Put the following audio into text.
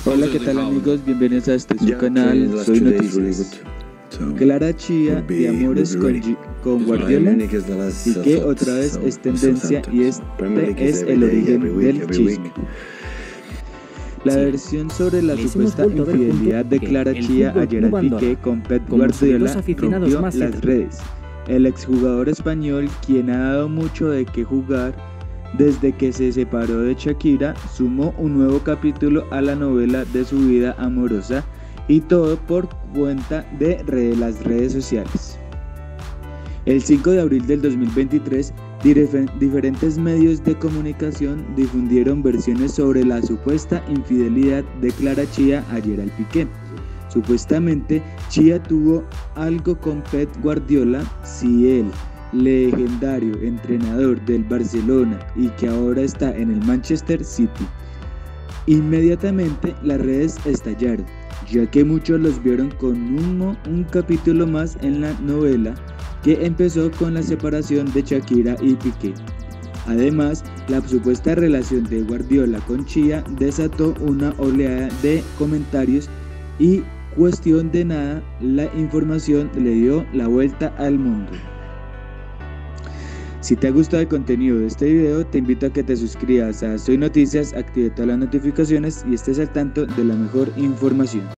Hola, ¿qué tal amigos? Bienvenidos a este su canal, Soy Noticias. Clara Chía de amores con Guardiola, Piqué otra vez es tendencia y este es el origen del chisme. La versión sobre la supuesta infidelidad de Clara Chía a Gerard Piqué con Pep Guardiola rompió las redes. El exjugador español, quien ha dado mucho de qué jugar desde que se separó de Shakira, sumó un nuevo capítulo a la novela de su vida amorosa, y todo por cuenta de las redes sociales. El 5 de abril del 2023, diferentes medios de comunicación difundieron versiones sobre la supuesta infidelidad de Clara Chía a Gerard Piqué. Supuestamente, Chía tuvo algo con Pep Guardiola, si el legendario entrenador del Barcelona y que ahora está en el Manchester City. Inmediatamente las redes estallaron, ya que muchos los vieron con un capítulo más en la novela, que empezó con la separación de Shakira y Piqué. Además, la supuesta relación de Guardiola con Chía desató una oleada de comentarios y cuestión de nada, la información le dio la vuelta al mundo. Si te ha gustado el contenido de este video, te invito a que te suscribas a Soy Noticias, active todas las notificaciones y estés al tanto de la mejor información.